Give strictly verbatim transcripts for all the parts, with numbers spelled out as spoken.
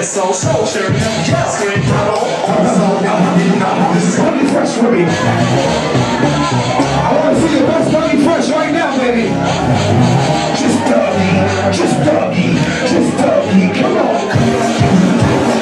is so social. Just scream hello. This is Funky Fresh for me. I want to see your best Funky Fresh right now, baby. Just Dougie, just Dougie, just Dougie. Come on.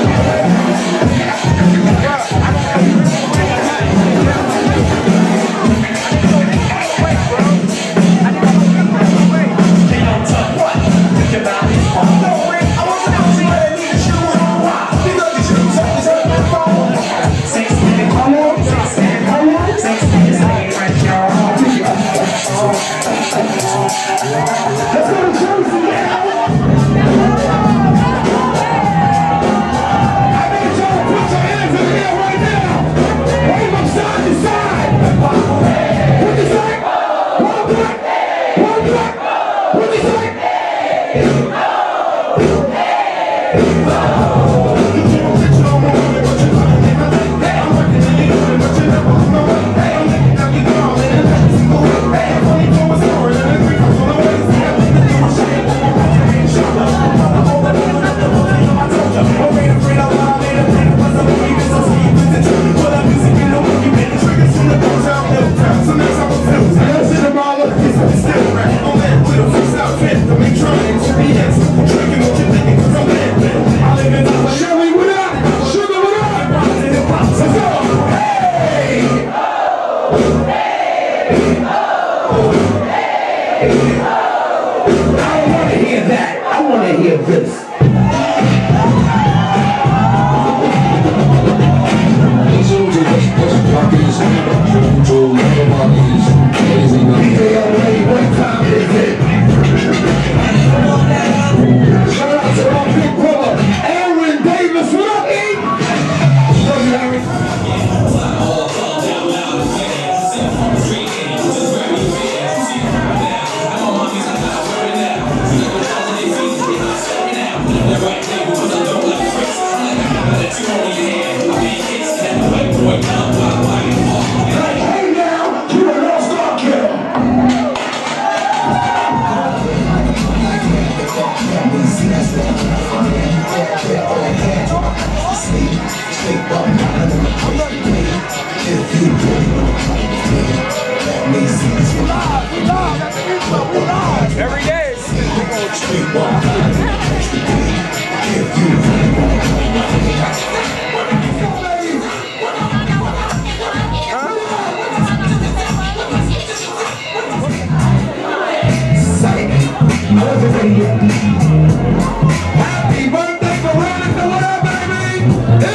Happy birthday, Veronica, what up, baby?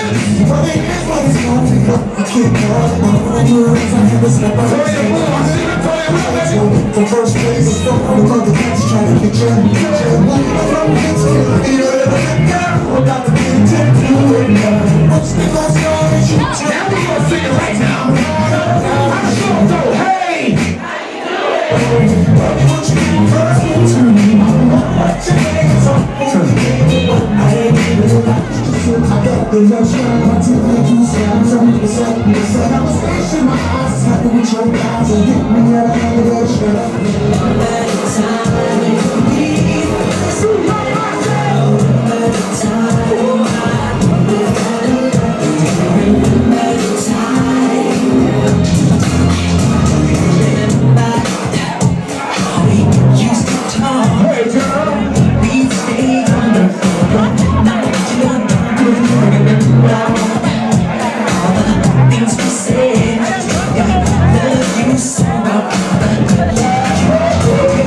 The first place is from the mother that's trying to get you. About the intent to it. Now we gonna sing it right now. I'm so dope. Hey! I got the love shine, my teeth make you sound. Some people say, they said I was flashing my eyes. Happy with your guys and hit me at a Things we said, love you so much.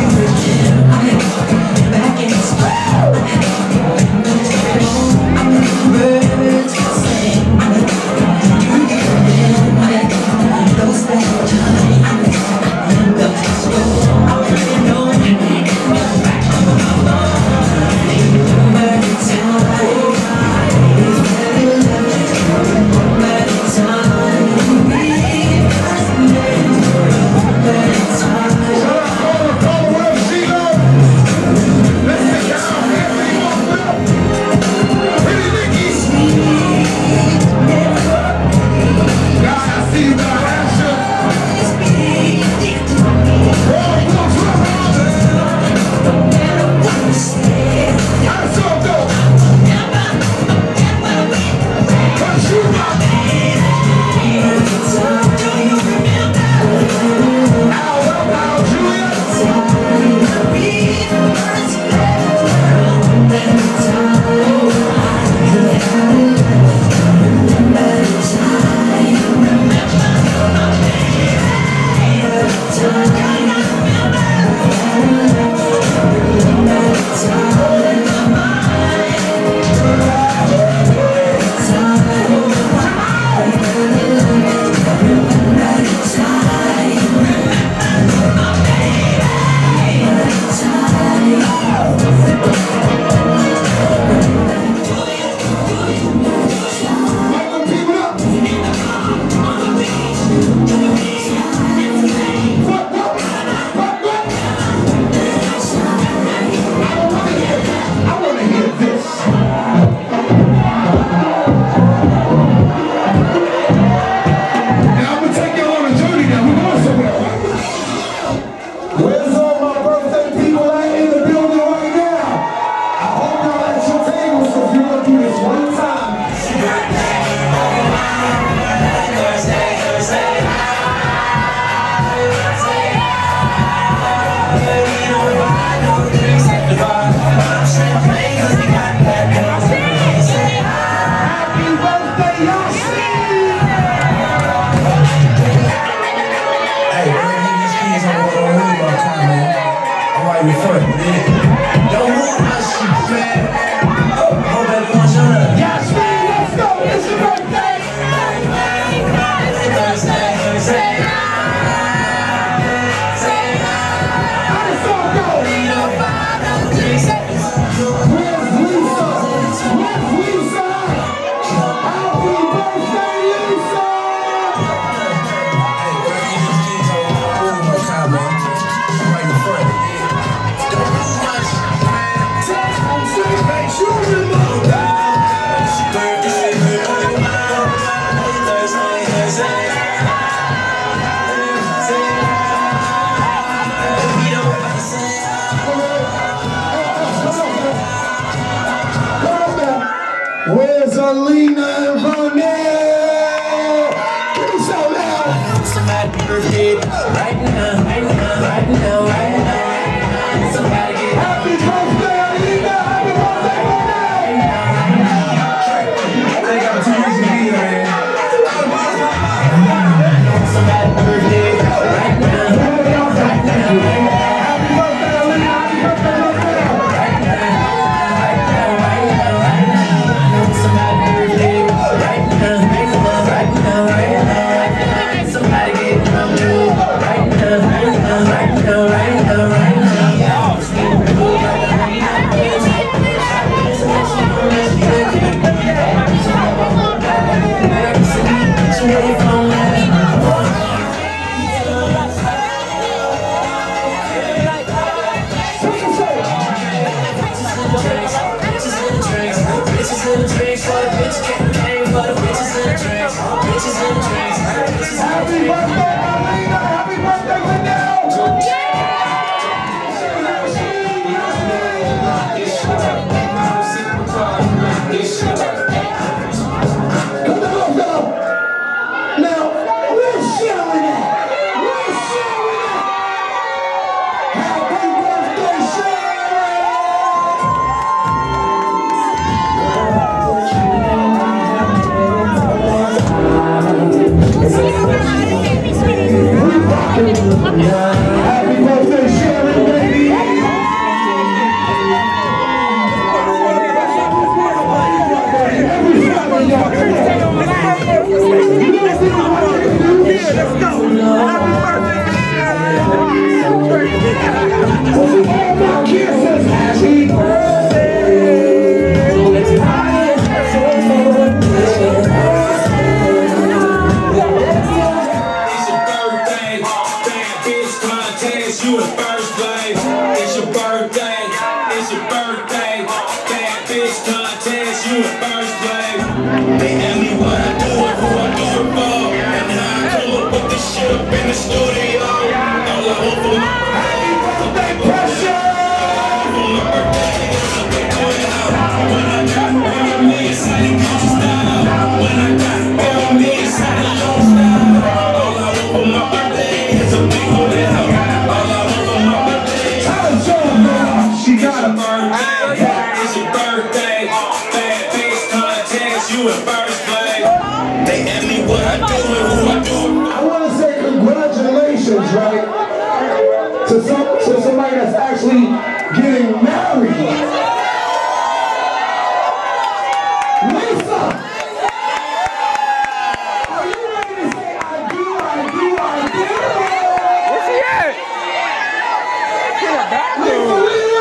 get right now, right now, right now, right now. Somebody get Happy birthday, Alina! Happy birthday, Alina! They got too easy to be here, man. somebody's birthday right now, right now, right now, right now. Happy birthday, Alina! Happy birthday, Alina! Right now, right now, right now, right now. I know somebody's birthday right now, right now, right now, right now, right now. Somebody get drunk too right now, right now, right now, right now, right now. Yeah, it's getting cool right now. Happy birthday, Alina! Happy birthday, Linnell! Come on, go! Now, we're showing it! We're showing it! Happy birthday, Happy birthday, Sharon, baby! Every family, y'all, come on. You don't see what I can do? Let's go! All my kids says happy birthday! You in first place. It's your birthday. It's your birthday. Bad bitch contest. You in first place. They ask me what I do and who I do it for, and how I come up with this shit up in the studio. All I hope for my Happy birthday, Pressure! for my birthday is something going out. When I got family inside the country style. When I got family inside the long style. All I hope for my birthday is a big old out. She got a birthday. It's your birthday. Bad bitch contest. You in first place. They ask me what I do and who I do. I want to say congratulations, right? To some to somebody that's actually getting married. Lisa! Are you ready to say I do, I do, I do? Where's she at? Get her back, Lisa,